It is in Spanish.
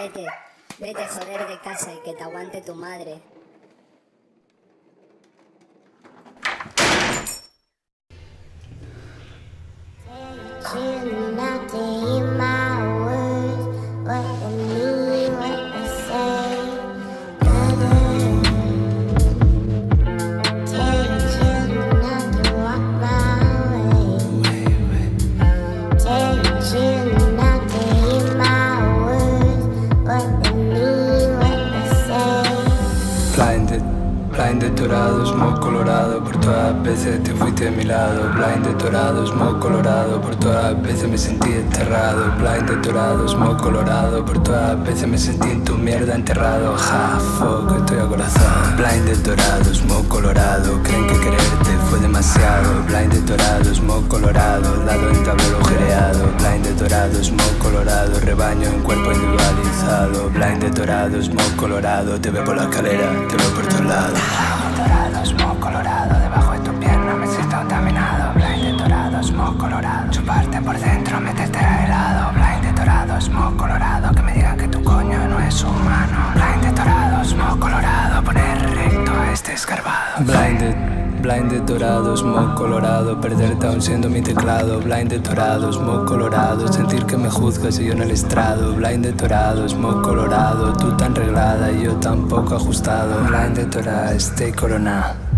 vete, vete joder de casa y que te aguante tu madre. Choosing not to hear my words, what they mean, what they say. Tell your children not to walk my way. Tell your children not to hear my words, what they mean, what they say. Blinded, blinded dorado, smoke colorado. Por todas veces te fuiste de mi lado. Blinded dorado, smoke colorado. Por todas veces me sentí enterrado. Blinded dorado, smoke colorado. Por todas veces me sentí en tu mierda enterrado. Ja, fuck, estoy acorazado. Blinded dorado, smoke colorado. Creen que quererte fue demasiado. Blinded dorado, smoke colorado. Lado en tablero agujereado. Blinded dorado, smoke colorado. Rebaño en cuerpo individualizado. Blinded dorado, smoke colorado. Te veo por la escalera, te veo por todos lados. Blinded dorado, smoke colorado. Debajo de tu pierna me siento contaminado. Blinded dorado, smoke colorado. Chuparte por dentro, meterte a helado. Blinded dorado, smoke colorado. Que me digan que tu coño no es humano. Blinded dorado, smoke colorado. Poner recto a este escarbado. Blinded dorado, smoke colorado. Perderte aún siendo mi teclado. Blinded dorado, smoke colorado. Sentir que me juzgas y yo en el estrado. Blinded dorado, smoke colorado. Tú tan reglada y yo tan poco ajustado. Blinded dorado, stay coronado.